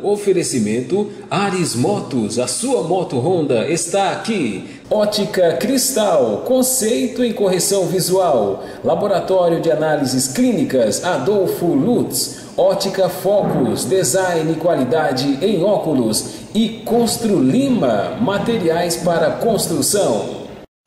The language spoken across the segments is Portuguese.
Oferecimento Ares Motos, a sua moto Honda está aqui. Ótica Cristal, conceito em correção visual. Laboratório de análises clínicas Adolfo Lutz. Ótica Focus, design e qualidade em óculos. E Construlima, materiais para construção.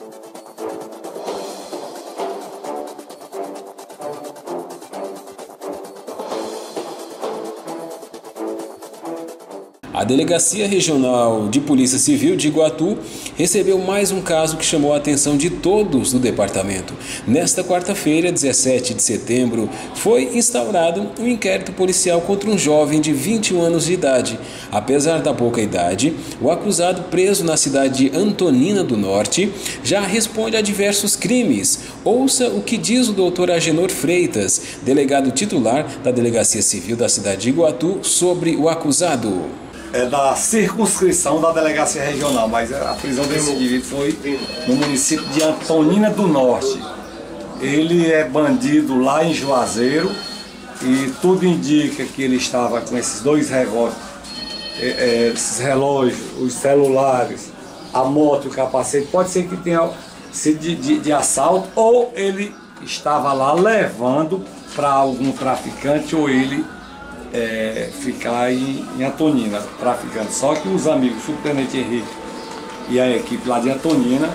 A Delegacia Regional de Polícia Civil de Iguatu recebeu mais um caso que chamou a atenção de todos do departamento. Nesta quarta-feira, 17 de setembro, foi instaurado um inquérito policial contra um jovem de 21 anos de idade. Apesar da pouca idade, o acusado preso na cidade de Antonina do Norte já responde a diversos crimes. Ouça o que diz o doutor Agenor Freitas, delegado titular da Delegacia Civil da cidade de Iguatu, sobre o acusado. É da circunscrição da Delegacia Regional, mas a prisão desse indivíduo foi no município de Antonina do Norte. Ele é bandido lá em Juazeiro e tudo indica que ele estava com esses dois revólveres, esses relógios, os celulares, a moto e o capacete. Pode ser que tenha sido de assalto ou ele estava lá levando para algum traficante ou ele ficar em Antonina, traficando. Só que os amigos, o subtenente Henrique e a equipe lá de Antonina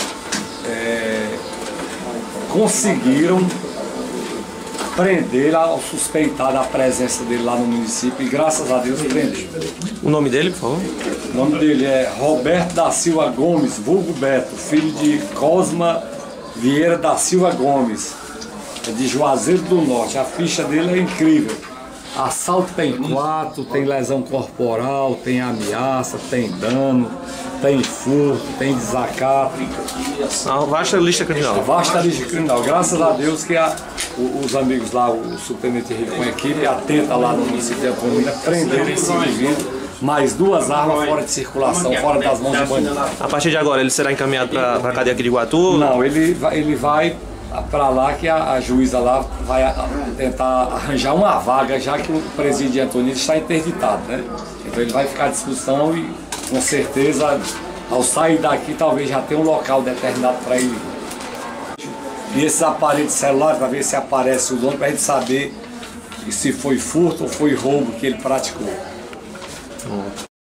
conseguiram prender ao suspeitado a presença dele lá no município e graças a Deus prendeu. O nome dele, por favor? O nome dele é Roberto da Silva Gomes, vulgo Beto, filho de Cosma Vieira da Silva Gomes, de Juazeiro do Norte. A ficha dele é incrível. Assalto tem 4, tem lesão corporal, tem ameaça, tem dano, tem furto, tem desacato. Vasta lista criminal. Vasta lista criminal. Graças a Deus que os amigos lá, o subtenente Henrique com a equipe, atenta lá no município de Antonina, prenderam esse indivíduo, mais 2 armas fora de circulação, fora das mãos de bandido. A partir de agora ele será encaminhado para a cadeia aqui de Iguatu? Não, ele vai para lá que a juíza lá vai tentar arranjar uma vaga, já que o presídio de Antonina está interditado, né? Então ele vai ficar à discussão e com certeza ao sair daqui talvez já tenha um local determinado para ele. E esses aparelhos celulares para ver se aparece o dono, para a gente saber se foi furto ou foi roubo que ele praticou.